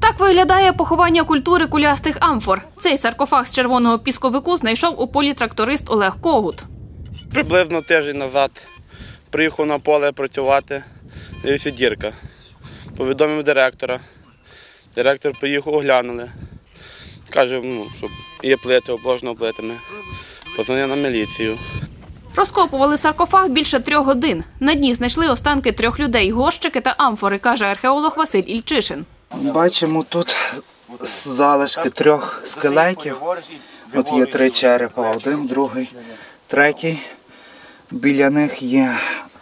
Так виглядає поховання культури кулястих амфор. Цей саркофаг з червоного пісковику знайшов у полі тракторист Олег Когут. Приблизно тиждень назад приїхав на поле працювати, дивився дірка. Повідомив директора. Директор приїхав, оглянули. Каже, що є плити, обложено плитами. Подзвонив на міліцію. Розкопували саркофаг більше 3 годин. На дні знайшли останки 3 людей – горщики та амфори, каже археолог Василь Ільчишин. Бачимо тут залишки 3 скелетів. От є 3 черепа, один, другий, третій. Біля них є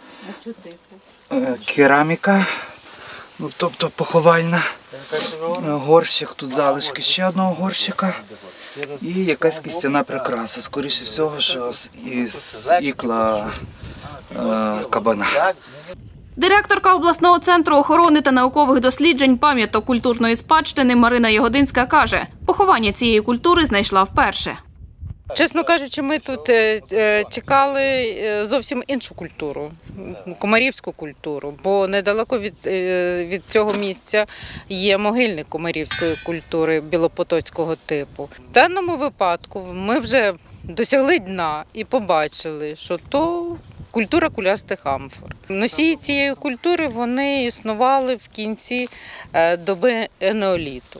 кераміка, тобто поховальна. Горщик, тут залишки ще одного горщика і якась кістяна прикраса. Скоріше всього, що із ікла кабана. Директорка обласного центру охорони та наукових досліджень пам'яток культурної спадщини Марина Ягодинська каже, поховання цієї культури знайшла вперше. Чесно кажучи, ми тут чекали зовсім іншу культуру, комарівську культуру, бо недалеко від цього місця є могильник комарівської культури білопотоцького типу. В даному випадку ми вже досягли дна і побачили, що то культура кулястих амфор. Носії цієї культури вони існували в кінці доби енеоліту.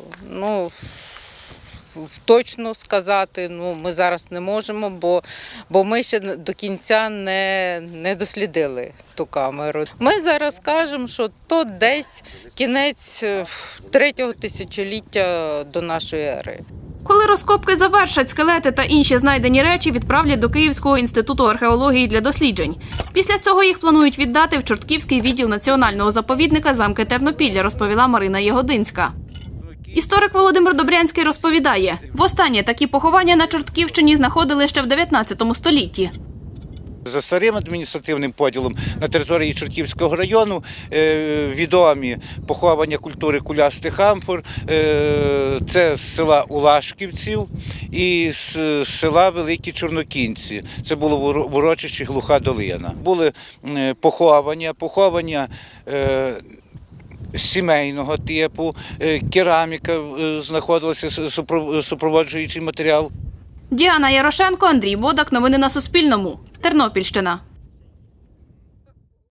Точно сказати ми зараз не можемо, бо ми ще до кінця не дослідили ту камеру. Ми зараз кажемо, що то десь кінець 3-го тисячоліття до нашої ери. Коли розкопки завершать, скелети та інші знайдені речі відправлять до Київського інституту археології для досліджень. Після цього їх планують віддати в Чортківський відділ національного заповідника замки Тернопілля, розповіла Марина Ягодинська. Історик Володимир Добрянський розповідає, востаннє такі поховання на Чортківщині знаходили ще в 19 столітті. За старим адміністративним поділом на території Чортківського району відомі поховання культури кулястих амфор. Це з села Улашківців і з села Великі Чорнокінці. Це було в урочищі Глуха Долина. Були поховання сімейного типу, кераміка знаходилася, супроводжуючий матеріал. Діана Ярошенко, Андрій Бодак. Новини на Суспільному. Тернопільщина.